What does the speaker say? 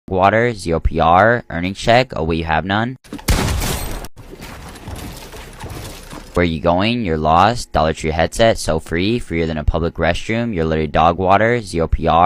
water, 0 PR, earnings check, oh wait you have none. Where you going? You're lost. Dollar Tree headset, so free, freer than a public restroom. You're literally dog water, 0 PR.